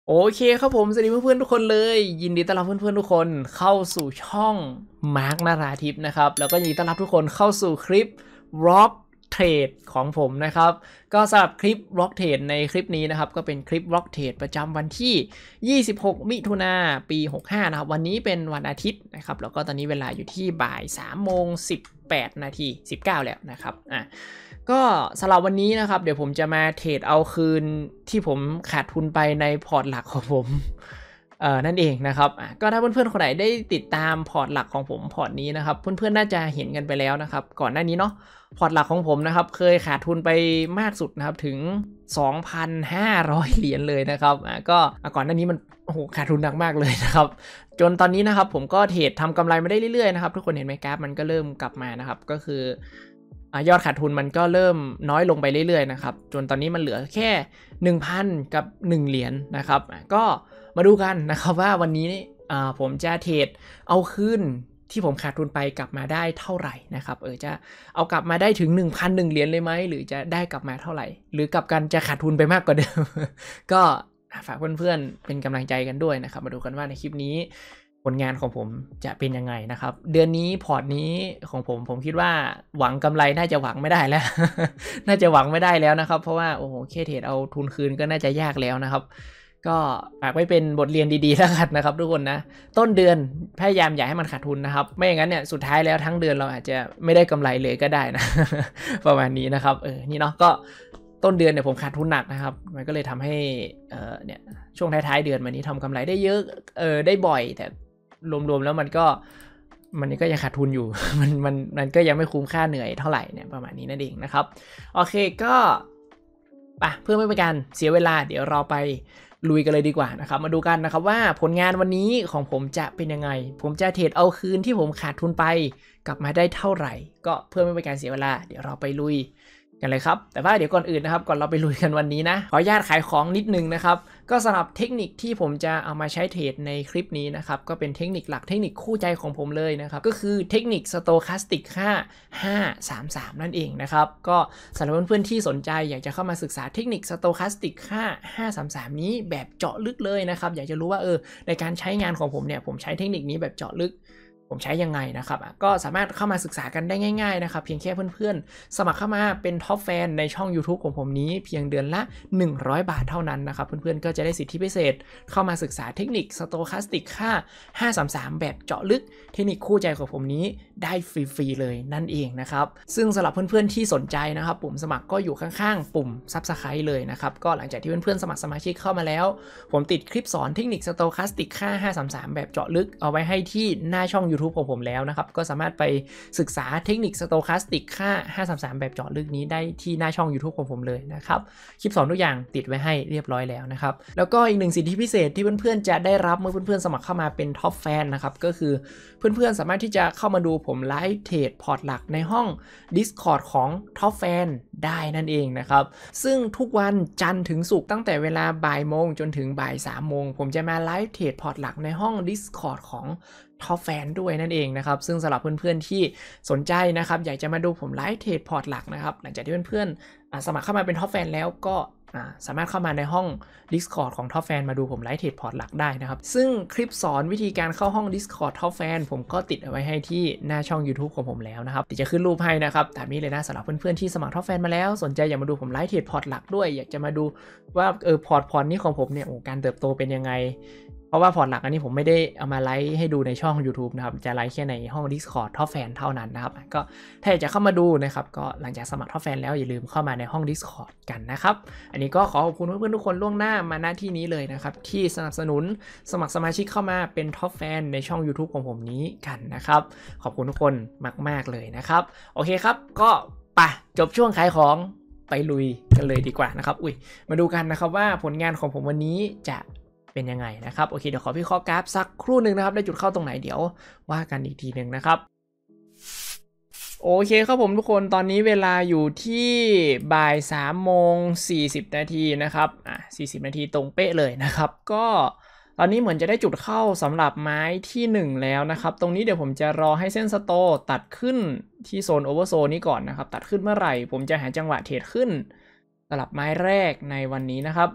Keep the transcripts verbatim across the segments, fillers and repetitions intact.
โอเคครับผมสวัสดีเพื่อนๆทุกคนเลยยินดีต้อนรับเพื่อนๆทุกคนเข้าสู่ช่องมาร์คนาราทิพย์นะครับแล้วก็ยินดีต้อนรับทุกคนเข้าสู่คลิป Rock Trade ของผมนะครับก็สำหรับคลิป Rock Trade ในคลิปนี้นะครับก็เป็นคลิป Rock Trade ประจำวันที่ยี่สิบหกมิถุนายนปีหกห้านะครับวันนี้เป็นวันอาทิตย์นะครับแล้วก็ตอนนี้เวลาอยู่ที่บ่ายสามโมงสิบแปดนาทีสิบเก้าแล้วนะครับอ่ะก็สำหรับวันนี้นะครับเดี๋ยวผมจะมาเทรดเอาคืนที่ผมขาดทุนไปในพอร์ตหลักของผมเอ่อนั่นเองนะครับอ่ะก็ถ้าเพื่อนๆคนไหนได้ติดตามพอร์ตหลักของผมพอร์ตนี้นะครับเพื่อนๆน่าจะเห็นกันไปแล้วนะครับก่อนหน้านี้เนาะพอร์ตหลักของผมนะครับเคยขาดทุนไปมากสุดนะครับถึง สองพันห้าร้อย เหรียญเลยนะครับอ่ะก็ก่อนหน้านี้มันโอ้โหขาดทุนหนักมากเลยนะครับจนตอนนี้นะครับผมก็เทรดทำกำไรมาได้เรื่อยๆนะครับทุกคนเห็นไหมกราฟมันก็เริ่มกลับมานะครับก็คือยอดขาดทุนมันก็เริ่มน้อยลงไปเรื่อยๆนะครับจนตอนนี้มันเหลือแค่ หนึ่งพัน กับหนึ่งเหรียญนะครับก็มาดูกันนะครับว่าวันนี้ผมจะเทรดเอาคืนที่ผมขาดทุนไปกลับมาได้เท่าไหร่นะครับเออจะเอากลับมาได้ถึง หนึ่งพันหนึ่ง เหรียญเลยไหมหรือจะได้กลับมาเท่าไหร่หรือกลับกันจะขาดทุนไปมากกว่าเดิม ก็ฝากเพื่อนๆเป็นกำลังใจกันด้วยนะครับมาดูกันว่าในคลิปนี้ผลงานของผมจะเป็นยังไงนะครับเดือนนี้พอร์ตนี้ของผมผมคิดว่าหวังกำไรน่าจะหวังไม่ได้แล้ว น่าจะหวังไม่ได้แล้วนะครับเพราะว่าโอ้โหแค่เทรดเอาทุนคืนก็น่าจะยากแล้วนะครับก็ฝากไว้เป็นบทเรียนดีๆแล้วกันนะครับทุกคนนะต้นเดือนพยายามอย่าให้มันขาดทุนนะครับไม่อย่างนั้นเนี่ยสุดท้ายแล้วทั้งเดือนเราอาจจะไม่ได้กำไรเลยก็ได้นะ ประมาณนี้นะครับเออนี่เนาะก็ต้นเดือนเนี่ยผมขาดทุนหนักนะครับมันก็เลยทำให้เออเนี่ยช่วงท้ายๆเดือนวันนี้ทำกำไรได้เยอะเออได้บ่อยแต่รวมๆแล้วมันก็มันก็ยังขาดทุนอยู่ มันมันมันก็ยังไม่คุ้มค่าเหนื่อยเท่าไหร่เนี่ยประมาณนี้นั่นเองนะครับโอเคก็ปะเพื่อไม่เป็นการเสียเวลาเดี๋ยวเราไปลุยกันเลยดีกว่านะครับมาดูกันนะครับว่าผลงานวันนี้ของผมจะเป็นยังไงผมจะเทรดเอาคืนที่ผมขาดทุนไปกลับมาได้เท่าไหร่ก็เพื่อไม่เป็นการเสียเวลาเดี๋ยวเราไปลุยกันเลยครับแต่ว่าเดี๋ยวก่อนอื่นนะครับก่อนเราไปลุยกันวันนี้นะขออนุญาตขายของนิดนึงนะครับก็สำหรับเทคนิคที่ผมจะเอามาใช้เทรดในคลิปนี้นะครับก็เป็นเทคนิคหลักเทคนิคคู่ใจของผมเลยนะครับก็คือเทคนิค Stochastic ค่า ห้า สาม สาม นั่นเองนะครับก็สำหรับเพื่อนๆที่สนใจอยากจะเข้ามาศึกษาเทคนิค Stochastic ค่า ห้า สาม สาม นี้แบบเจาะลึกเลยนะครับอยากจะรู้ว่าเออในการใช้งานของผมเนี่ยผมใช้เทคนิคนี้แบบเจาะลึกผมใช้ยังไงนะครับก็สามารถเข้ามาศึกษากันได้ง่ายๆนะครับเพียงแค่เพื่อนๆสมัครเข้ามาเป็นท็อปแฟนในช่อง YouTube ของผมนี้เพียงเดือนละหนึ่งร้อยบาทเท่านั้นนะครับเพื่อนๆก็จะได้สิทธิพิเศษเข้ามาศึกษาเทคนิค Stochastic ค่า ห้า สาม สาม แบบเจาะลึกเทคนิคคู่ใจของผมนี้ได้ฟรีๆเลยนั่นเองนะครับซึ่งสำหรับเพื่อนๆที่สนใจนะครับปุ่มสมัครก็อยู่ข้างๆปุ่ม Subscribe เลยนะครับก็หลังจากที่เพื่อนๆสมัครสมาชิกเข้ามาแล้วผมติดคลิปสอนเทคนิค Stochastic ค่า ห้า สาม สาม แบบเจาะลึกเอาไว้ให้ที่หน้าช่อง YouTube ของผมแล้วนะครับก็สามารถไปศึกษาเทคนิค Stochastic ค่า ห้า สาม สาม แบบเจาะลึกนี้ได้ที่หน้าช่อง YouTube ของผมเลยนะครับคลิปสอนทุกอย่างติดไว้ให้เรียบร้อยแล้วนะครับแล้วก็อีกหนึ่งสิทธิพิเศษที่เพื่อนๆจะได้รับเมื่อเพื่อนๆสมัครเข้ามาเป็นท็อปแฟนนะครับก็คือเพื่อนๆสามารถที่จะเข้ามาดูผมไลฟ์เทรดพอร์ตหลักในห้อง Discord ของท็อปแฟนได้นั่นเองนะครับซึ่งทุกวันจันทร์ถึงศุกร์ตั้งแต่เวลาบ่ายโมงจนถึงบ่ายสามโมงผมจะมาไลฟ์เทรดพอร์ตหลักในห้อง Discord ของท็อปแฟนด้วยนั่นเองนะครับซึ่งสำหรับเพื่อนๆที่สนใจนะครับอยากจะมาดูผมไลฟ์เทรดพอร์ตหลักนะครับหลังจากที่เพื่อนๆสมัครเข้ามาเป็นท็อปแฟนแล้วก็สามารถเข้ามาในห้อง Discord ของท็อปแฟนมาดูผมไลฟ์เทรดพอร์ตหลักได้นะครับซึ่งคลิปสอนวิธีการเข้าห้อง Discord ท็อปแฟนผมก็ติดเอาไว้ให้ที่หน้าช่อง YouTube ของผมแล้วนะครับเดี๋ยวจะขึ้นรูปให้นะครับตามนี้เลยนะสำหรับเพื่อนๆที่สมัครท็อปแฟนมาแล้วสนใจอยากมาดูผมไลฟ์เทรดพอร์ตหลักด้วยอยากจะมาดูว่าเออพอร์ตพอร์ตนี้ของผมเนี่ยโอ้การเติบโตเป็นยังไงเพราะว่าพอร์ตหลักอันนี้ผมไม่ได้เอามาไลฟ์ให้ดูในช่อง YouTube นะครับจะไลฟ์แค่ในห้อง Discord ท็อปแฟนเท่านั้นนะครับก็ถ้าอยากจะเข้ามาดูนะครับก็หลังจากสมัครท็อปแฟนแล้วอย่าลืมเข้ามาในห้อง Discord กันนะครับอันนี้ก็ขอขอบคุณเพื่อนๆทุกคนล่วงหน้ามาณที่นี้เลยนะครับที่สนับสนุนสมัครสมาชิกเข้ามาเป็นท็อปแฟนในช่อง YouTube ของผมนี้กันนะครับขอบคุณทุกคนมากๆเลยนะครับโอเคครับก็ไปจบช่วงขายของไปลุยกันเลยดีกว่านะครับอุ้ยมาดูกันนะครับว่าผลงานของผมวันนี้จะเป็นยังไงนะครับโอเคเดี๋ยวขอพี่ข้อกราฟสักครู่หนึ่งนะครับได้จุดเข้าตรงไหนเดี๋ยวว่ากันอีกทีหนึ่งนะครับโอเคครับผมทุกคนตอนนี้เวลาอยู่ที่บ่ายสามโมงสี่สิบนาทีนะครับอ่ะสี่สิบนาทีตรงเป๊ะเลยนะครับก็ตอนนี้เหมือนจะได้จุดเข้าสำหรับไม้ที่หนึ่งแล้วนะครับตรงนี้เดี๋ยวผมจะรอให้เส้นสโตตัดขึ้นที่โซนโอเวอร์โซนนี้ก่อนนะครับตัดขึ้นเมื่อไหร่ผมจะหาจังหวะเทรดขึ้นสำหรับไม้แรกในวันนี้นะครับ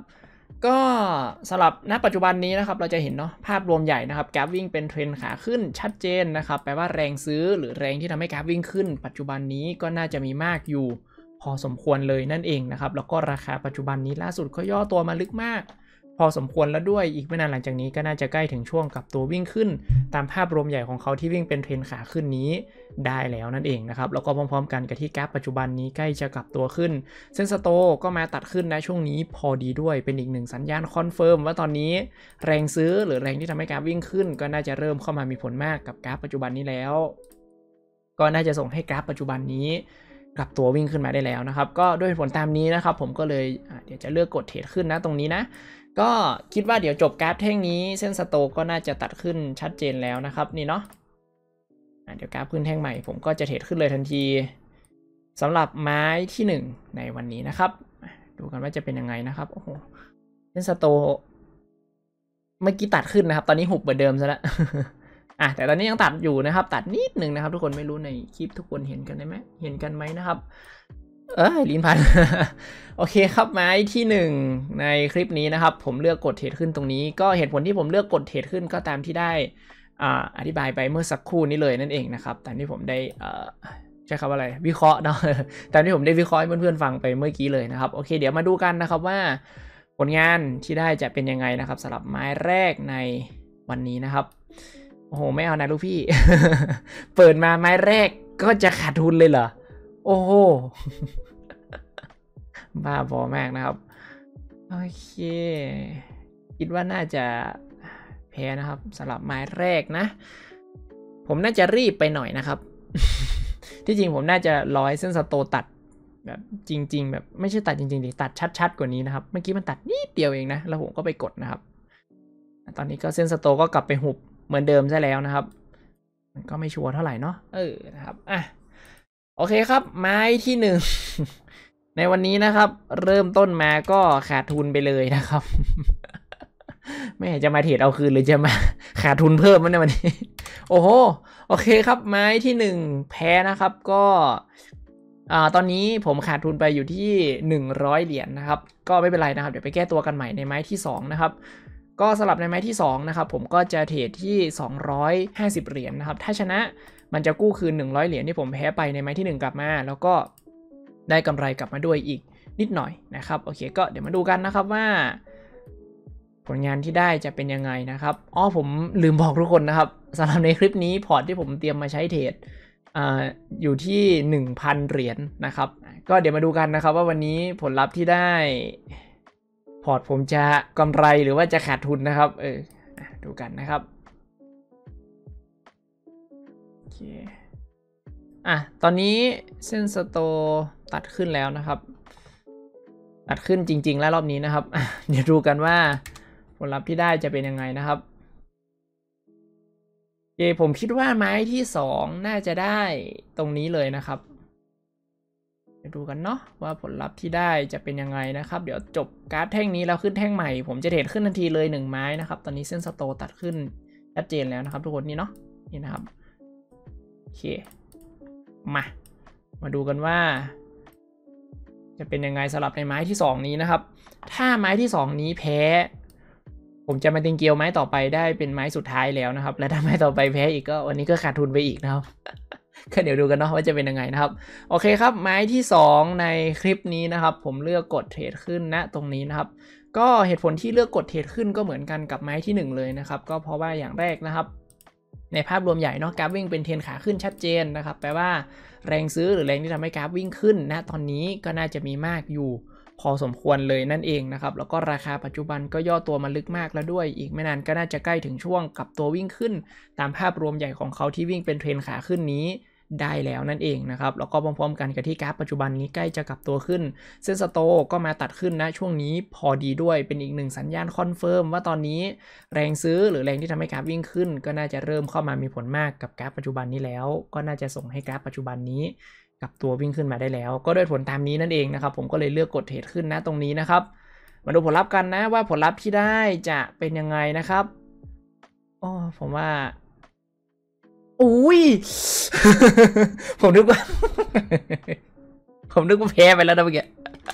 ก็สำหรับณปัจจุบันนี้นะครับเราจะเห็นเนาะภาพรวมใหญ่นะครับกราฟวิ่งเป็นเทรนขาขึ้นชัดเจนนะครับแปลว่าแรงซื้อหรือแรงที่ทำให้กราฟวิ่งขึ้นปัจจุบันนี้ก็น่าจะมีมากอยู่พอสมควรเลยนั่นเองนะครับแล้วก็ราคาปัจจุบันนี้ล่าสุดก็ย่อตัวมาลึกมากพอสมควรแล้วด้วยอีกไม่นานหลังจากนี้ก็น่าจะใกล้ถึงช่วงกับตัววิ่งขึ้นตามภาพรวมใหญ่ของเขาที่วิ่งเป็นเทรนขาขึ้นนี้ได้แล้วนั่นเองนะครับแล้วก็พร้อมๆกันกับที่กราฟปัจจุบันนี้ใกล้จะกลับตัวขึ้นเส้นสโตก็มาตัดขึ้นนะช่วงนี้พอดีด้วยเป็นอีกหนึ่งสัญญาณคอนเฟิร์มว่าตอนนี้แรงซื้อหรือแรงที่ทำให้กราฟวิ่งขึ้นก็น่าจะเริ่มเข้ามามีผลมากกับกราฟปัจจุบันนี้แล้วก็น่าจะส่งให้กราฟปัจจุบันนี้กลับตัววิ่งขึ้นมาได้แล้วนะครับก็ด้วยผลตามนี้นะครับผมก็เลยเดี๋ยวจะเลือกกดเทรดขึ้นนะตรงนี้นะก็คิดว่าเดี๋ยวจบกราฟแท่งนี้เส้นสโตก็น่าจะตัดขึ้นชัดเจนแล้วนะครับนี่เนาะเดี๋ยวกราฟขึ้นแท่งใหม่ผมก็จะเทรดขึ้นเลยทันทีสำหรับไม้ที่หนึ่งในวันนี้นะครับดูกันว่าจะเป็นยังไงนะครับโอ้โหเส้นสโตเมื่อกี้ตัดขึ้นนะครับตอนนี้หุบเหมือนเดิมซะแล้ว อ่ะแต่ตอนนี้ยังตัดอยู่นะครับตัดนิดหนึ่งนะครับทุกคนไม่รู้ในคลิปทุกคนเห็นกันได้ไหมเห็นกันไหมนะครับเอ้ยลิ้นพัน โอเคครับไม้ที่หนึ่งในคลิปนี้นะครับผมเลือกกดเทรดขึ้นตรงนี้ก็เหตุผลที่ผมเลือกกดเทรดขึ้นก็ตามที่ได้อ่าอธิบายไปเมื่อสักครู่นี้เลยนั่นเองนะครับตามที่ผมได้อ่าใช้คำว่าอะไรวิเคราะห์เนาะ ตามที่ผมได้วิเคราะห์ให้เพื่อนๆฟังไปเมื่อกี้เลยนะครับโอเคเดี๋ยวมาดูกันนะครับว่าผลงานที่ได้จะเป็นยังไงนะครับสำหรับไม้แรกในวันนี้นะครับโอ้โหไม่เอานะลูกพี่ เปิดมาไม้แรกก็จะขาดทุนเลยเหรอโอ้โห บ้าบอมากนะครับโอเคคิดว่าน่าจะแพ้นะครับสำหรับไม้แรกนะผมน่าจะรีบไปหน่อยนะครับ ที่จริงผมน่าจะร้อยเส้นสโตตัดแบบจริงๆแบบไม่ใช่ตัดจริงๆดิตัดชัดๆกว่านี้นะครับเมื่อกี้มันตัดนิดเดียวเองนะแล้วผมก็ไปกดนะครับตอนนี้ก็เส้นสโตก็กลับไปหุบเหมือนเดิมซะแล้วนะครับมันก็ไม่ชัวร์เท่าไหร่เนาะเออนะครับอ่ะโอเคครับไม้ที่หนึ่ง ในวันนี้นะครับเริ่มต้นมาก็ขาดทุนไปเลยนะครับ ไม่จะมาเทรดเอาคืนหรือจะมาขาดทุนเพิ่มมั้ยในวันนี้ โอ้โหโอเคครับไม้ที่หนึ่งแพ้นะครับก็อ่าตอนนี้ผมขาดทุนไปอยู่ที่หนึ่งร้อยเหรียญ นะครับก็ไม่เป็นไรนะครับเดี๋ยวไปแก้ตัวกันใหม่ในไม้ที่สองนะครับก็สลับในไม้ที่สองนะครับผมก็จะเทรดที่สองร้อยห้าสิบเหรียญ นะครับถ้าชนะมันจะกู้คืนหนึ่งร้อยเหรียญที่ผมแพ้ไปในไม้ที่หนึ่งกลับมาแล้วก็ได้กำไรกลับมาด้วยอีกนิดหน่อยนะครับโอเคก็เดี๋ยวมาดูกันนะครับว่าผลงานที่ได้จะเป็นยังไงนะครับอ๋อผมลืมบอกทุกคนนะครับสำหรับในคลิปนี้พอร์ตที่ผมเตรียมมาใช้เทรดอ่าอยู่ที่ หนึ่งพัน เหรียญ นะครับก็เดี๋ยวมาดูกันนะครับว่าวันนี้ผลลัพธ์ที่ได้พอร์ตผมจะกำไรหรือว่าจะขาดทุนนะครับเออดูกันนะครับโอเคอ่ะตอนนี้เส้นสโตตัดขึ้นแล้วนะครับตัดขึ้นจริงๆแล้วรอบนี้นะครับเดี๋ยวดูกันว่าผลลัพธ์ที่ได้จะเป็นยังไงนะครับโอเคผมคิดว่าไม้ที่สองน่าจะได้ตรงนี้เลยนะครับเดี๋ยวดูกันเนาะว่าผลลัพธ์ที่ได้จะเป็นยังไงนะครับเดี๋ยวจบกราฟแท่งนี้แล้วขึ้นแท่งใหม่ผมจะเทรดขึ้นทันทีเลยหนึ่งไม้นะครับตอนนี้เส้นสโตตัดขึ้นชัดเจนแล้วนะครับทุกคนนี่เนาะนี่นะครับโอเคมามาดูกันว่าจะเป็นยังไงสำหรับในไม้ที่สองนี้นะครับถ้าไม้ที่สองนี้แพ้ผมจะมาติงเกียวไม้ต่อไปได้เป็นไม้สุดท้ายแล้วนะครับและถ้าไม้ต่อไปแพ้อีกก็วันนี้ก็ขาดทุนไปอีกนะครับ ก็เดี๋ยวดูกันเนาะว่าจะเป็นยังไงนะครับโอเคครับไม้ที่สองในคลิปนี้นะครับผมเลือกกดเทรดขึ้นณตรงนี้นะครับก็เหตุผลที่เลือกกดเทรดขึ้นก็เหมือนกันกับไม้ที่หนึ่งเลยนะครับก็เพราะว่าอย่างแรกนะครับในภาพรวมใหญ่เนาะกราฟวิ่งเป็นเทรนขาขึ้นชัดเจนนะครับแปลว่าแรงซื้อหรือแรงที่ทำให้กราฟวิ่งขึ้นณตอนนี้ก็น่าจะมีมากอยู่พอสมควรเลยนั่นเองนะครับแล้วก็ราคาปัจจุบันก็ย่อตัวมาลึกมากแล้วด้วยอีกไม่นานก็น่าจะใกล้ถึงช่วงกับตัววิ่งขึ้นตามภาพรวมใหญ่ของเขาที่วิ่งเป็นเทรนขาขึ้นนี้ได้แล้วนั่นเองนะครับแล้วก็พร้อมๆกันกับที่กราฟปัจจุบันนี้ใกล้จะกลับตัวขึ้นเส้นสโตก็มาตัดขึ้นนะช่วงนี้พอดีด้วยเป็นอีกหนึ่งสัญญาณคอนเฟิร์มว่าตอนนี้แรงซื้อหรือแรงที่ทำให้กราฟวิ่งขึ้นก็น่าจะเริ่มเข้ามามีผลมากกับกราฟปัจจุบันนี้แล้วก็น่าจะส่งให้กราฟปัจจุบันนี้กับตัววิ่งขึ้นมาได้แล้วก็ด้วยผลตามนี้นั่นเองนะครับผมก็เลยเลือกกดเทรดขึ้นนะตรงนี้นะครับมาดูผลลัพธ์กันนะว่าผลลัพธ์ที่ได้จะเป็นยังไงนะครับอ๋อผมว่าอุ้ย ผมนึกว่า ผมนึกว่าแพ้ไปแล้วนะเมื่อกี้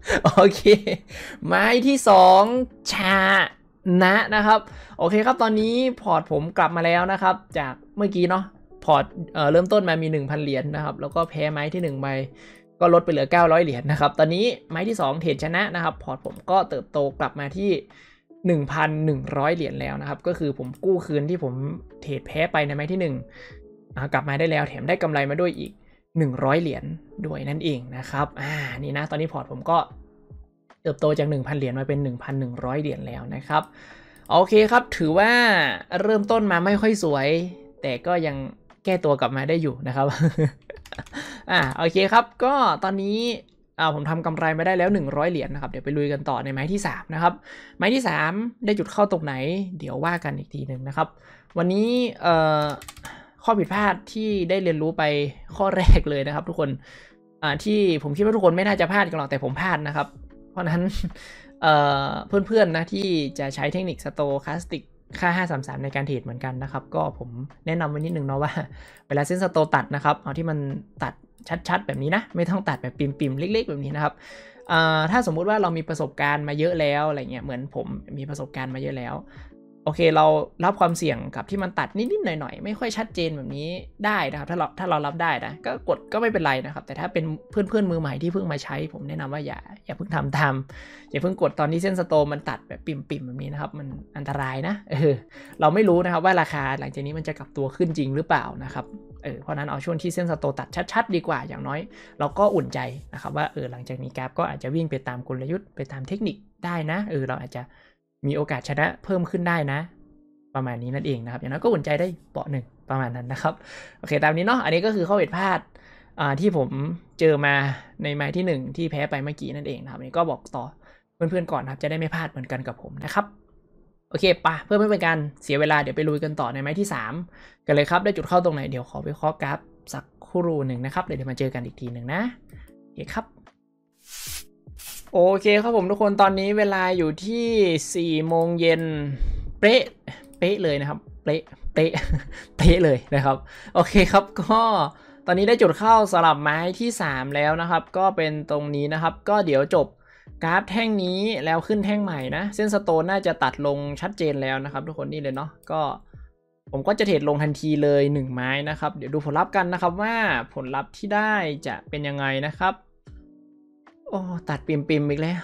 โอเคไม้ที่สองชานะนะครับโอเคครับตอนนี้พอร์ตผมกลับมาแล้วนะครับจากเมื่อกี้เนาะพอร์ตเอ่อเริ่มต้นมามี หนึ่งพัน เหรียญ นะครับแล้วก็แพ้ไม้ที่หนึ่งไปก็ลดไปเหลือเก้าร้อยเหรียญ นะครับตอนนี้ไม้ที่สองเทรดชนะนะครับพอร์ตผมก็เติบโตกลับมาที่ หนึ่งพันหนึ่งร้อย เหรียญแล้วนะครับก็คือผมกู้คืนที่ผมเทรดแพ้ไปในไม้ที่หนึ่งกลับมาได้แล้วแถมได้กำไรมาด้วยอีกหนึ่งร้อยเหรียญด้วยนั่นเองนะครับอ่านี่นะตอนนี้พอร์ตผมก็เติบโตจาก หนึ่งพัน เหรียญมาเป็น หนึ่งพันหนึ่งร้อย เหรียญแล้วนะครับโอเคครับถือว่าเริ่มต้นมาไม่ค่อยสวยแต่ก็ยังแก้ตัวกลับมาได้อยู่นะครับ อ่าโอเคครับก็ตอนนี้อ่าผมทำกำไรมาได้แล้วหนึ่งร้อยเหรียญนะครับเดี๋ยวไปลุยกันต่อในไม้ที่สามนะครับไม้ที่สามได้จุดเข้าตรงไหนเดี๋ยวว่ากันอีกทีหนึ่งนะครับวันนี้เอ่อข้อผิดพลาดที่ได้เรียนรู้ไปข้อแรกเลยนะครับทุกคนอ่าที่ผมคิดว่าทุกคนไม่น่าจะพลาดกันหรอกแต่ผมพลาดนะครับเพราะนั้นเอ่อเพื่อนๆนะที่จะใช้เทคนิคสโตคาสติกค่าห้าสามสามในการเทรดเหมือนกันนะครับก็ผมแนะนำไว้นิดนึงเนาะว่าเวลาเส้นสโตตัดนะครับเอาที่มันตัดชัดๆแบบนี้นะไม่ต้องตัดแบบปิ่มๆเล็กๆแบบนี้นะครับถ้าสมมุติว่าเรามีประสบการณ์มาเยอะแล้วอะไรเงี้ยเหมือนผมมีประสบการณ์มาเยอะแล้วโอเคเรารับความเสี่ยงกับที่มันตัดนิดๆหน่อยๆไม่ค่อยชัดเจนแบบนี้ได้นะครับถ้าเราถ้าเรารับได้นะก็กดก็ไม่เป็นไรนะครับแต่ถ้าเป็นเพื่อนๆมือใหม่ที่เพิ่งมาใช้ผมแนะนำว่าอย่าอย่าเพิ่งทำตามอย่าเพิ่งกดตอนที่เส้นสโตมันตัดแบบปิ่มๆแบบนี้นะครับมันอันตรายนะเออเราไม่รู้นะครับว่าราคาหลังจากนี้มันจะกลับตัวขึ้นจริงหรือเปล่านะครับเออเพราะนั้นเอาช่วงที่เส้นสโตตัดชัดๆดีกว่าอย่างน้อยเราก็อุ่นใจนะครับว่าเออหลังจากนี้กราฟก็อาจจะวิ่งไปตามกลยุทธ์ไปตามเทคนิคได้นะเออเราอาจจะมีโอกาสชนะเพิ่มขึ้นได้นะประมาณนี้นั่นเองนะครับอย่างน้อยก็อุ่นใจได้เปาะหนึ่งประมาณนั้นนะครับโอเคตามนี้เนาะอันนี้ก็คือข้อผิดพลาดที่ผมเจอมาในไม้ที่หนึ่งที่แพ้ไปเมื่อกี้นั่นเองนะครับนี่ก็บอกต่อเพื่อนๆก่อนนะครับจะได้ไม่พลาดเหมือนกันกับผมนะครับโอเคปะเพื่อไม่เป็นการเสียเวลาเดี๋ยวไปลุยกันต่อในไม้ที่สามกันเลยครับได้จุดเข้าตรงไหนเดี๋ยวขอไปเคาะกราฟสักครู่หนึ่งนะครับเดี๋ยวมาเจอกันอีกทีหนึ่งนะโอเคครับโอเคครับผมทุกคนตอนนี้เวลาอยู่ที่สี่โมงเย็นเป๊ะเป๊ะเลยนะครับเป๊ะเป๊ะเป๊ะเลยนะครับโอเคครับก็ตอนนี้ได้จุดเข้าสลับไม้ที่สามแล้วนะครับก็เป็นตรงนี้นะครับก็เดี๋ยวจบกราฟแท่งนี้แล้วขึ้นแท่งใหม่นะเส้นสโตนน่าจะตัดลงชัดเจนแล้วนะครับทุกคนนี่เลยเนาะก็ผมก็จะเทรดลงทันทีเลยหนึ่งไม้นะครับเดี๋ยวดูผลลัพธ์กันนะครับว่าผลลัพธ์ที่ได้จะเป็นยังไงนะครับโอ้ตัดปิ่มๆอีกแล้ว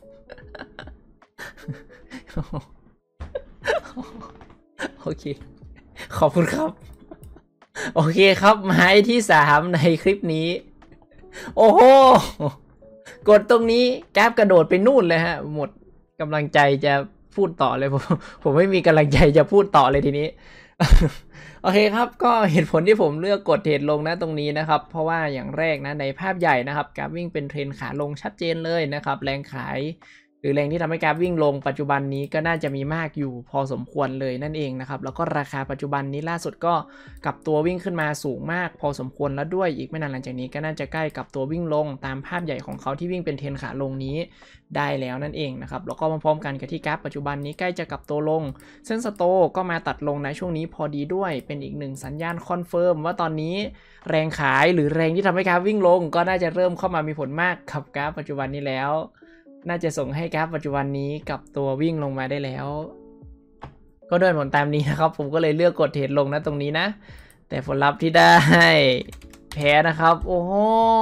โอเคขอบคุณครับโอเคครับไม้ที่สามในคลิปนี้โอ้โหกดตรงนี้กราฟกระโดดไปนู่นเลยฮะหมดกำลังใจจะพูดต่อเลยผมผมไม่มีกำลังใจจะพูดต่อเลยทีนี้โอเคครับก็เหตุผลที่ผมเลือกกดเทรดลงนะตรงนี้นะครับเพราะว่าอย่างแรกนะในภาพใหญ่นะครับกราฟวิ่งเป็นเทรนขาลงชัดเจนเลยนะครับแรงขายหรือแรงที่ทำให้กราฟวิ่งลงปัจจุบันนี้ก็น่าจะมีมากอยู่พอสมควรเลยนั่นเองนะครับแล้วก็ราคาปัจจุบันนี้ล่าสุดก็กลับตัววิ่งขึ้นมาสูงมากพอสมควรแล้วด้วยอีกไม่นานหลังจากนี้ก็น่าจะใกล้กับตัววิ่งลงตามภาพใหญ่ของเขาที่วิ่งเป็นเทรนขาลงนี้ได้แล้วนั่นเองนะครับแล้วก็มาพร้อมกันกับที่กราฟปัจจุบันนี้ใกล้จะกลับตัวลงเส้นสโตก็มาตัดลงในช่วงนี้พอดีด้วยเป็นอีกหนึ่งสัญญาณคอนเฟิร์มว่าตอนนี้แรงขายหรือแรงที่ทำให้กราฟวิ่งลงก็น่าจะเริ่มเข้ามามีผลมากกับกราฟปัจจุบันนี้แล้วน่าจะส่งให้กราฟปัจจุบันนี้กับตัววิ่งลงมาได้แล้วก็ด้วยผลตามนี้นะครับผมก็เลยเลือกกดเทรดลงนะตรงนี้นะแต่ผลลัพธ์ที่ได้แพ้นะครับโอ้โห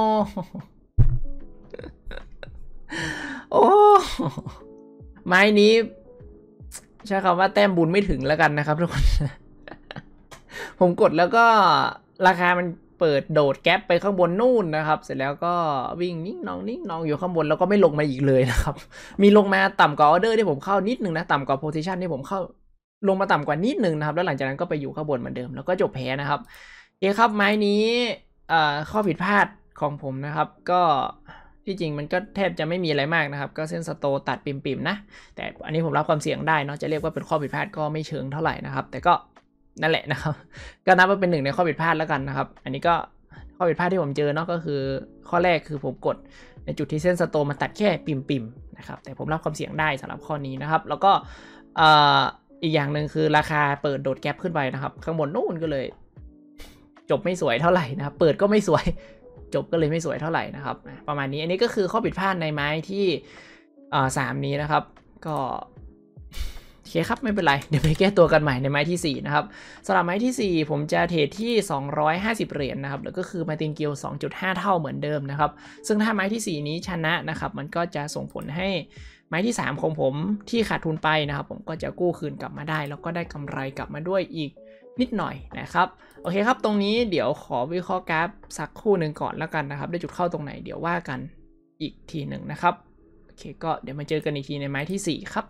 โอ้ไม้นี้ใช้คำว่าแต้มบุญไม่ถึงแล้วกันนะครับทุกคนผมกดแล้วก็ราคามันเปิดโดดแก๊ปไปข้างบนนู่นนะครับเสร็จแล้วก็วิ่งนิ่งนองนิ่งนองอยู่ข้างบนแล้วก็ไม่ลงมาอีกเลยนะครับมีลงมาต่ำกว่าออเดอร์ที่ผมเข้านิดนึงนะต่ำกว่าโพซิชันที่ผมเข้าลงมาต่ำกว่านิดนึงนะครับแล้วหลังจากนั้นก็ไปอยู่ข้างบนเหมือนเดิมแล้วก็จบแพ้นะครับโอเคครับไม้นี้ข้อผิดพลาดของผมนะครับก็ที่จริงมันก็แทบจะไม่มีอะไรมากนะครับก็เส้นสโตตัดปิ่มๆนะแต่อันนี้ผมรับความเสี่ยงได้เนาะจะเรียกว่าเป็นข้อผิดพลาดก็ไม่เชิงเท่าไหร่นะครับแต่ก็นั่นแหละนะครับก็นับว่าเป็นหนึ่งในข้อผิดพลาดแล้วกันนะครับอันนี้ก็ข้อผิดพลาดที่ผมเจอเนาะก็คือข้อแรกคือผมกดในจุดที่เส้นสโตมาตัดแค่ปิ่มๆนะครับแต่ผมรับความเสี่ยงได้สำหรับข้อนี้นะครับแล้วก็อีกอย่างหนึ่งคือราคาเปิดโดดแก๊ปขึ้นไปนะครับข้างบนนู่นก็เลยจบไม่สวยเท่าไหร่นะครับเปิดก็ไม่สวยจบก็เลยไม่สวยเท่าไหร่นะครับประมาณนี้อันนี้ก็คือข้อผิดพลาดในไม้ที่สามนี้นะครับก็โอเคครับไม่เป็นไรเดี๋ยวไปแก้ตัวกันใหม่ในไม้ที่สี่นะครับสำหรับไม้ที่สี่ผมจะเทรดที่สองร้อยห้าสิบเหรียญ นะครับแล้วก็คือมาตินกิล สองจุดห้า เท่าเหมือนเดิมนะครับซึ่งถ้าไม้ที่สี่นี้ชนะนะครับมันก็จะส่งผลให้ไม้ที่สามของผมที่ขาดทุนไปนะครับผมก็จะกู้คืนกลับมาได้แล้วก็ได้กำไรกลับมาด้วยอีกนิดหน่อยนะครับโอเคครับตรงนี้เดี๋ยวขอวิเคราะห์กราฟสักครู่หนึ่งก่อนแล้วกันนะครับได้จุดเข้าตรงไหนเดี๋ยวว่ากันอีกทีหนึ่งนะครับโอเคก็เดี๋ยวมาเจอกันอีกทีในไม้ที่สี่ครับ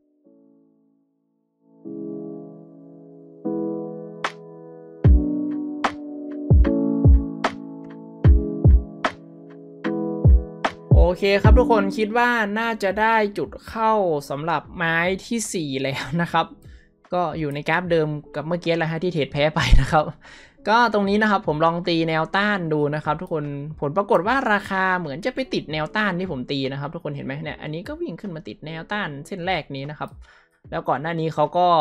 โอเคครับทุกคนคิดว่าน่าจะได้จุดเข้าสำหรับไม้ที่สี่แล้วนะครับก็อยู่ในกราฟเดิมกับเมื่อกี้แหละฮะที่เทรดแพ้ไปนะครับก็ตรงนี้นะครับผมลองตีแนวต้านดูนะครับทุกคนผลปรากฏว่าราคาเหมือนจะไปติดแนวต้านที่ผมตีนะครับทุกคนเห็นไหมเนี่ยอันนี้ก็วิ่งขึ้นมาติดแนวต้านเส้นแรกนี้นะครับแล้วก่อนหน้านี้เขาก็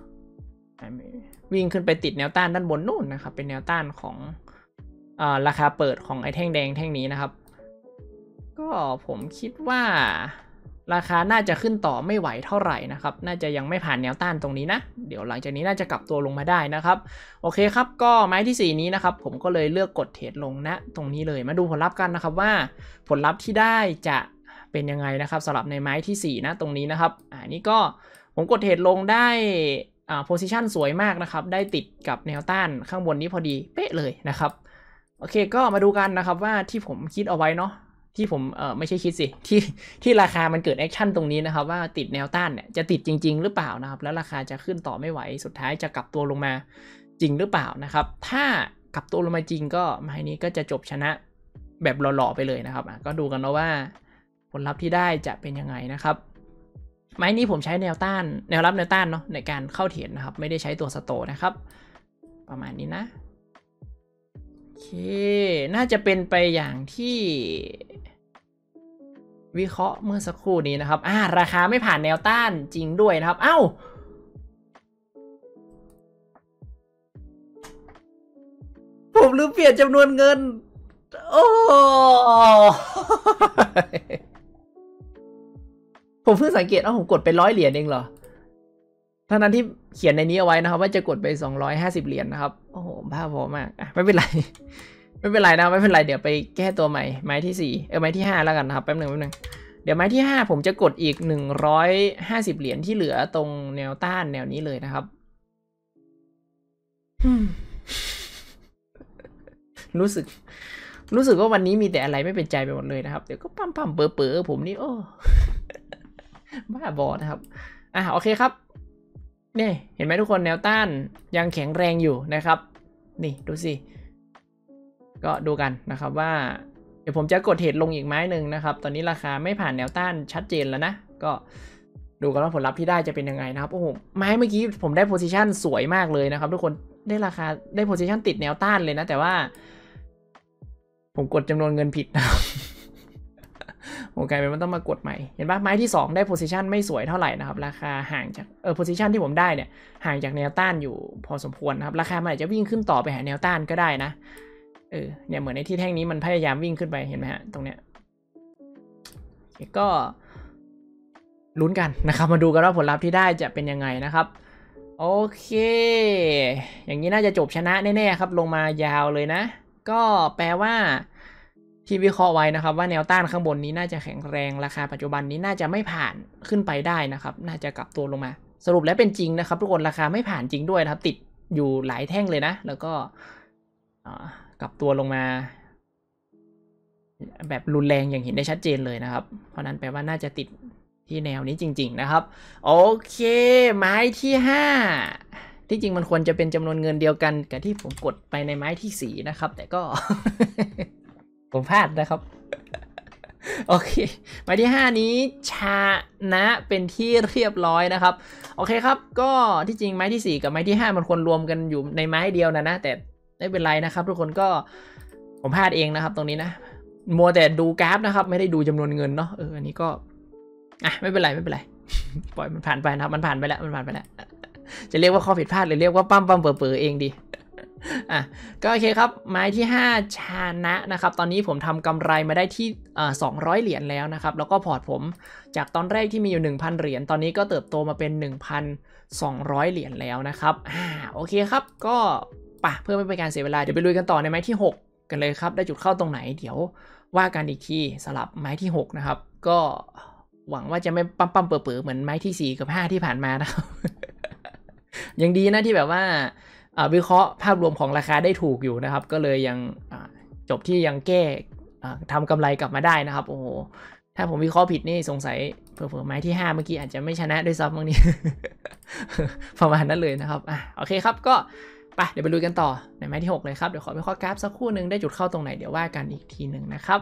วิ่งขึ้นไปติดแนวต้านด้านบนนู่นนะครับเป็นแนวต้านของอ่าราคาเปิดของไอ้แท่งแดงแท่งนี้นะครับก็ผมคิดว่าราคาน่าจะขึ้นต่อไม่ไหวเท่าไหร่นะครับน่าจะยังไม่ผ่านแนวต้านตรงนี้นะเดี๋ยวหลังจากนี้น่าจะกลับตัวลงมาได้นะครับโอเคครับก็ไม้ที่สี่นี้นะครับผมก็เลยเลือกกดเทรดลงนะตรงนี้เลยมาดูผลลัพธ์กันนะครับว่าผลลัพธ์ที่ได้จะเป็นยังไงนะครับสำหรับในไม้ที่สี่นะตรงนี้นะครับอ่านี่ก็ผมกดเทรดลงได้อ่าโพซิชันสวยมากนะครับได้ติดกับแนวต้านข้างบนนี้พอดีเป๊ะเลยนะครับโอเคก็มาดูกันนะครับว่าที่ผมคิดเอาไว้เนาะที่ผมเออไม่ใช่คิดสิที่ที่ราคามันเกิดแอคชั่นตรงนี้นะครับว่าติดแนวต้านเนี่ยจะติดจริงๆหรือเปล่านะครับแล้วราคาจะขึ้นต่อไม่ไหวสุดท้ายจะกลับตัวลงมาจริงหรือเปล่านะครับถ้ากลับตัวลงมาจริงก็ไม้นี้ก็จะจบชนะแบบหล่อๆไปเลยนะครับก็ดูกันนะว่าผลลัพธ์ที่ได้จะเป็นยังไงนะครับไม้นี้ผมใช้แนวต้านแนวรับแนวต้านเนาะในการเข้าเทรดนะครับไม่ได้ใช้ตัวสโตนะครับประมาณนี้นะโอเคน่าจะเป็นไปอย่างที่วิเคราะห์เมื่อสักครู่นี้นะครับอ่าราคาไม่ผ่านแนวต้านจริงด้วยนะครับเอ้าผมลืมเปลี่ยนจำนวนเงินโอ้ผมเพิ่งสังเกตว่าผมกดไปร้อยเหรียญเองเหรอทั้งนั้นที่เขียนในนี้เอาไว้นะครับว่าจะกดไปสองร้อยห้าสิบเหรียญนะครับโอ้โหบ้าบอมากอ่ะไม่เป็นไรไม่เป็นไรนะไม่เป็นไรเดี๋ยวไปแก้ตัวใหม่ไม้ที่สี่เออไม้ที่ห้าแล้วกันนะครับแป๊บหนึ่งแป๊บหนึ่งเดี๋ยวไม้ที่ห้าผมจะกดอีกหนึ่งร้อยห้าสิบเหรียญที่เหลือตรงแนวต้านแนวนี้เลยนะครับรู้สึกรู้สึกว่าวันนี้มีแต่อะไรไม่เป็นใจไปหมดเลยนะครับเดี๋ยวก็ปั๊มปั๊มเป๋อเป๋อผมนี่โอ้บ้าบอนะครับอ่ะโอเคครับนี่เห็นไหมทุกคนแนวต้านยังแข็งแรงอยู่นะครับนี่ดูสิก็ดูกันนะครับว่าเดี๋ยวผมจะกดเทรดลงอีกไม้หนึ่งนะครับตอนนี้ราคาไม่ผ่านแนวต้านชัดเจนแล้วนะก็ดูกันว่าผลลัพธ์ที่ได้จะเป็นยังไงนะครับโอ้โหไม้เมื่อกี้ผมได้โพซิชันสวยมากเลยนะครับทุกคนได้ราคาได้โพซิชันติดแนวต้านเลยนะแต่ว่าผมกดจำนวนเงินผิดนะครับผมกลายเป็นว่าต้องมากดใหม่เห็นปะไม้ที่สองได้โพซิชันไม่สวยเท่าไหร่นะครับราคาห่างจากเออโพซิชันที่ผมได้เนี่ยห่างจากแนวต้านอยู่พอสมควรนะครับราคามันอาจจะวิ่งขึ้นต่อไปหาแนวต้านก็ได้นะเออเนี่ยเหมือนในที่แท่งนี้มันพยายามวิ่งขึ้นไปเห็นไหมฮะตรงเนี้ยก็ลุ้นกันนะครับมาดูกันว่าผลลัพธ์ที่ได้จะเป็นยังไงนะครับโอเคอย่างนี้น่าจะจบชนะแน่ๆครับลงมายาวเลยนะก็แปลว่าที่วิเคราะห์ไว้นะครับว่าแนวต้านข้างบนนี้น่าจะแข็งแรงราคาปัจจุบันนี้น่าจะไม่ผ่านขึ้นไปได้นะครับน่าจะกลับตัวลงมาสรุปแล้วเป็นจริงนะครับทุกคนราคาไม่ผ่านจริงด้วยนะครับติดอยู่หลายแท่งเลยนะแล้วก็กลับตัวลงมาแบบรุนแรงอย่างเห็นได้ชัดเจนเลยนะครับเพราะนั้นแปลว่าน่าจะติดที่แนวนี้จริงๆนะครับโอเคไม้ที่ห้าที่จริงมันควรจะเป็นจำนวนเงินเดียวกันกับที่ผมกดไปในไม้ที่สี่นะครับแต่ก็ ผมพลาดนะครับโอเคไม้ที่ห้านี้ชนะเป็นที่เรียบร้อยนะครับโอเคครับก็ที่จริงไม้ที่สี่กับไม้ที่ห้ามันควรรวมกันอยู่ในไม้เดียวนะนะแต่ไม่เป็นไรนะครับทุกคนก็ผมพลาดเองนะครับตรงนี้นะมัวแต่ดูกราฟนะครับไม่ได้ดูจำนวนเงินเนาะเอออันนี้ก็อ่ะไม่เป็นไรไม่เป็นไรปล่อยมันผ่านไปนะครับมันผ่านไปแล้วมันผ่านไปแล้วจะเรียกว่าข้อผิดพลาดหรือเรียกว่าปั้มปั้มเป๋อเป๋อเองดีอ่ะก็โอเคครับไม้ที่ห้าชนะนะครับตอนนี้ผมทำกำไรมาได้ที่สองร้อยเหรียญแล้วนะครับแล้วก็พอร์ตผมจากตอนแรกที่มีอยู่ หนึ่งพัน เหรียญตอนนี้ก็เติบโตมาเป็น หนึ่งพันสองร้อย เหรียญแล้วนะครับอ่าโอเคครับก็ปะเพื่อไม่เป็นการเสียเวลาเดี๋ยวไปลุยกันต่อในไม้ที่หกกันเลยครับได้จุดเข้าตรงไหนเดี๋ยวว่ากันอีกทีสำหรับไม้ที่หกนะครับก็หวังว่าจะไม่ปั๊มปั๊มเป๋อๆเหมือนไม้ที่สี่กับห้าที่ผ่านมานะครับ ยังดีนะที่แบบว่าวิเคราะห์ภาพรวมของราคาได้ถูกอยู่นะครับก็เลยยังจบที่ยังแก้ทำกำไรกลับมาได้นะครับโอ้โหถ้าผมวิเคราะห์ผิดนี่สงสัยเผื่อๆไม้ที่ห้าเมื่อกี้อาจจะไม่ชนะด้วยซ้ำบางนี้ ประมาณนั้นเลยนะครับอ่ะโอเคครับก็ไปเดี๋ยวไปลุยกันต่อในไม้ที่หกเลยครับเดี๋ยวขอวิเคราะห์กราฟสักครู่หนึ่งได้จุดเข้าตรงไหนเดี๋ยวว่ากันอีกทีหนึ่งนะครับ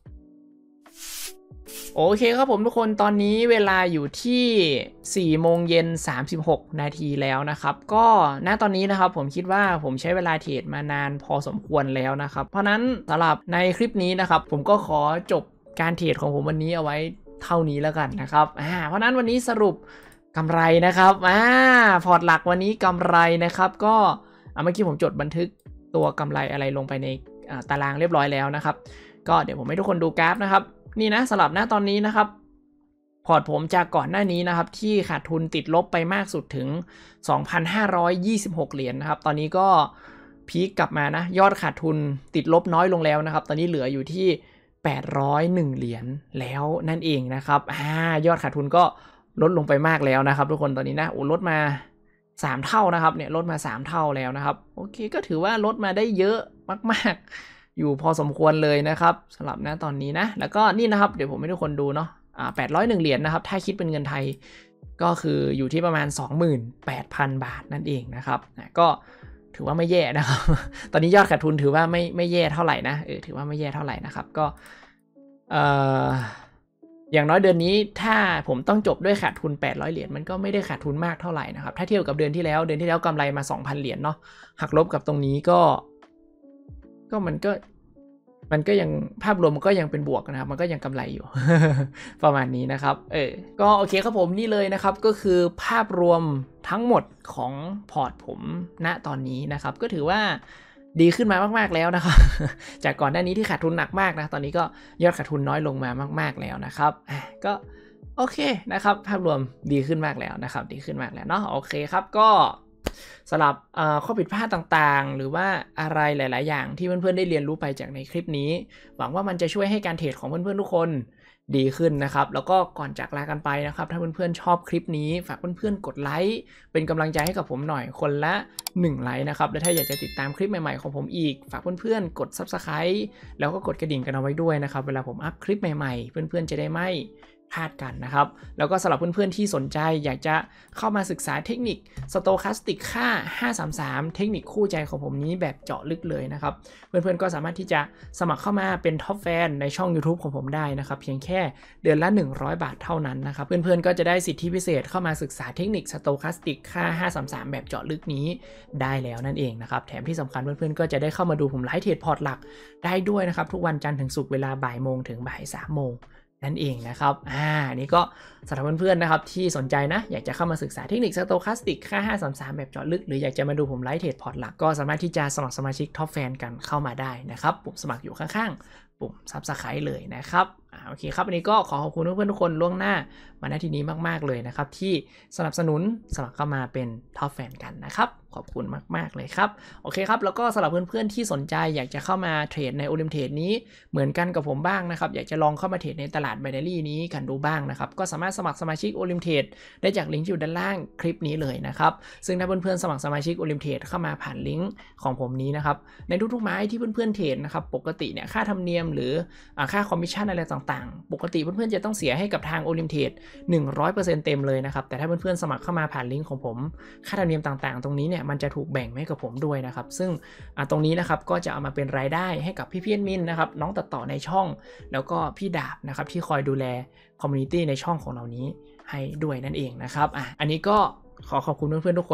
โอเคครับผมทุกคนตอนนี้เวลาอยู่ที่สี่โมงเย็นสามสิบหกนาทีแล้วนะครับก็ณตอนนี้นะครับผมคิดว่าผมใช้เวลาเทรดมานานพอสมควรแล้วนะครับเพราะนั้นสำหรับในคลิปนี้นะครับผมก็ขอจบการเทรดของผมวันนี้เอาไว้เท่านี้แล้วกันนะครับอ่าเพราะนั้นวันนี้สรุปกำไรนะครับอ่าพอร์ตหลักวันนี้กำไรนะครับก็เมื่อกี้ผมจดบันทึกตัวกำไรอะไรลงไปในตารางเรียบร้อยแล้วนะครับก็เดี๋ยวผมให้ทุกคนดูกราฟนะครับนี่นะสลับหน้าตอนนี้นะครับพอร์ตผมจากก่อนหน้านี้นะครับที่ขาดทุนติดลบไปมากสุดถึง สองพันห้าร้อยยี่สิบหก เหรียญ นะครับตอนนี้ก็พีคกลับมานะยอดขาดทุนติดลบน้อยลงแล้วนะครับตอนนี้เหลืออยู่ที่แปดร้อยเอ็ดเหรียญแล้วนั่นเองนะครับอ่ายอดขาดทุนก็ลดลงไปมากแล้วนะครับทุกคนตอนนี้นะโอ้ลดมาสามเท่านะครับเนี่ยลดมาสามเท่าแล้วนะครับโอเคก็ถือว่าลดมาได้เยอะมากๆอยู่พอสมควรเลยนะครับสำหรับณตอนนี้นะแล้วก็นี่นะครับเดี๋ยวผมให้ทุกคนดูเนาะอ่าแปดร้อยเอ็ดเหรียญนะครับถ้าคิดเป็นเงินไทยก็คืออยู่ที่ประมาณ สองหมื่นแปดพัน บาทนั่นเองนะครับนะก็ถือว่าไม่แย่นะครับ ตอนนี้ยอดขาดทุนถือว่าไม่ไม่แย่เท่าไหร่นะเออถือว่าไม่แย่เท่าไหร่นะครับก็เอ่ออย่างน้อยเดือนนี้ถ้าผมต้องจบด้วยขาดทุนแปดร้อยเหรียญมันก็ไม่ได้ขาดทุนมากเท่าไหร่นะครับถ้าเทียบกับเดือนที่แล้วเดือนที่แล้วกำไรมา สองพัน เหรียญเนาะหักลบกับตรงนี้ก็ก็มันก็มันก็ยังภาพรวมมันก็ยังเป็นบวกนะครับมันก็ยังกำไรอยู่ ประมาณนี้นะครับเออก็โอเคครับผมนี่เลยนะครับก็คือภาพรวมทั้งหมดของพอร์ตผมณตอนนี้นะครับก็ถือว่าดีขึ้นมามากๆแล้วนะครับ จากก่อนหน้านี้ที่ขาดทุนหนักมากนะตอนนี้ก็ยอดขาดทุนน้อยลงมามากๆแล้วนะครับก็โอเคนะครับภาพรวมดีขึ้นมากแล้วนะครับดีขึ้นมากแล้วเนาะโอเคครับก็สำหรับข้อผิดพลาดต่างๆหรือว่าอะไรหลายๆอย่างที่เพื่อนๆได้เรียนรู้ไปจากในคลิปนี้หวังว่ามันจะช่วยให้การเทรดของเพื่อนๆทุกคนดีขึ้นนะครับแล้วก็ก่อนจากลากันไปนะครับถ้าเพื่อนๆชอบคลิปนี้ฝากเพื่อนๆกดไลค์เป็นกำลังใจให้กับผมหน่อยคนละหนึ่งไลค์นะครับและถ้าอยากจะติดตามคลิปใหม่ๆของผมอีกฝากเพื่อนๆกด ซับสไครบ์ แล้วก็กดกระดิ่งกันเอาไว้ด้วยนะครับเวลาผมอัพคลิปใหม่ๆเพื่อนๆจะได้ไม่พลาดกันนะครับแล้วก็สำหรับเพื่อนๆที่สนใจอยากจะเข้ามาศึกษาเทคนิคสโตแคสติกค่าห้าสามสามเทคนิคคู่ใจของผมนี้แบบเจาะลึกเลยนะครับเพื่อนๆก็สามารถที่จะสมัครเข้ามาเป็นท็อปแฟนในช่อง YouTube ของผมได้นะครับเพียงแค่เดือนละหนึ่งร้อยบาทเท่านั้นนะครับเพื่อนๆก็จะได้สิทธิพิเศษเข้ามาศึกษาเทคนิคสโตแคสติกค่าห้าสามสามแบบเจาะลึกนี้ได้แล้วนั่นเองนะครับแถมที่สำคัญเพื่อนๆก็จะได้เข้ามาดูผมไลฟ์เทรดพอร์ตหลักได้ด้วยนะครับทุกวันจันทร์ถึงศุกร์เวลาบ่ายโมงถึงบ่ายสามโมงนั่นเองนะครับอ่านี่ก็สำหรับเพื่อนๆนะครับที่สนใจนะอยากจะเข้ามาศึกษาเทคนิคสโตแคสติกค่าห้าสามสามแบบเจาะลึกหรืออยากจะมาดูผมไลฟ์เทรดพอร์ตหลักก็สามารถที่จะสมัครสมาชิกท็อปแฟนกันเข้ามาได้นะครับปุ่มสมัครอยู่ข้างๆปุ่ม ซับสไครบ์ เลยนะครับอ่าโอเคครับวันนี้ก็ขอขอบคุณเพื่อนๆทุกคนล่วงหน้ามาณที่นี้มากๆเลยนะครับที่สนับสนุนสมัครเข้ามาเป็นท็อปแฟนกันนะครับขอบคุณมากๆเลยครับโอเคครับแล้วก็สำหรับเพื่อนๆที่สนใจอยากจะเข้ามาเทรดในโอลิมเทรดนี้เหมือนกันกับผมบ้างนะครับอยากจะลองเข้ามาเทรดในตลาดไบนารี่นี้กันดูบ้างนะครับก็สามารถสมัครสมาชิกโอลิมเทรดได้จากลิงก์อยู่ด้านล่างคลิปนี้เลยนะครับซึ่งถ้าเพื่อนๆสมัครสมาชิกโอลิมเทรดเข้ามาผ่านลิงก์ของผมนี้นะครับในทุกๆไม้ที่เพื่อนๆเทรดนะครับปกติเนี่ยค่าธรรมเนียมหรือค่าคอมมิชชั่นอะไรต่างๆปกติเพื่อนๆจะต้องเสียให้กับทางโอลิมเทรด หนึ่งร้อยเปอร์เซ็นต์ เต็มเลยนะครับแต่ถ้าเพื่อนๆสมัครเข้ามาผ่านลิงก์ของผมค่าธรรมเนียมต่างๆตรงนี้เนี่ยมันจะถูกแบ่งให้กับผมด้วยนะครับซึ่งตรงนี้นะครับก็จะเอามาเป็นรายได้ให้กับพี่เพี้ยนมินนะครับน้องตัดต่อในช่องแล้วก็พี่ดาบนะครับที่คอยดูแลคอมมูนิตี้ในช่องของเรานี้ให้ด้วยนั่นเองนะครับอ่ะอันนี้ก็ขอขอบคุณเพื่อนๆทุกคน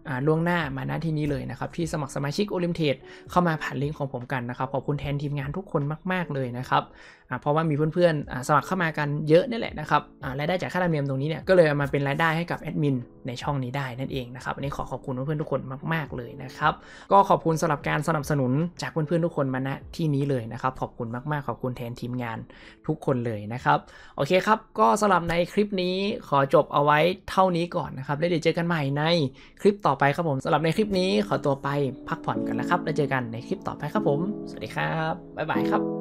ล่วงหน้ามาณที่นี้เลยนะครับที่สมัครสมาชิกโอลิมเทรดเข้ามาผ่านลิงก์ของผมกันนะครับขอบคุณแทนทีมงานทุกคนมากๆเลยนะครับเพราะว่ามีเพื่อนๆสมัครเข้ามากันเยอะนี่แหละนะครับรายได้จากค่าธรรมเนียมตรงนี้เนี่ยก็เลยเอามาเป็นรายได้ให้กับแอดมินในช่องนี้ได้นั่นเองนะครับอันนี้ขอขอบคุณเพื่อนๆทุกคนมากๆเลยนะครับก็ขอบคุณสำหรับการสนับสนุนจากเพื่อนๆทุกคนมาณที่นี้เลยนะครับขอบคุณมากๆขอบคุณแทนทีมงานทุกคนเลยนะครับโอเคครับก็สำหรับในคลิปนี้ขอจบเอาไว้เท่านี้ก่อนนะครับแล้วเดี๋ยวเจอกันใหม่ในคลิปต่อไปครับผมสำหรับในคลิปนี้ขอตัวไปพักผ่อนกันแล้วครับแล้วเจอกันในคลิปต่อไปครับผมสวัสดีครับบ๊ายบายครับ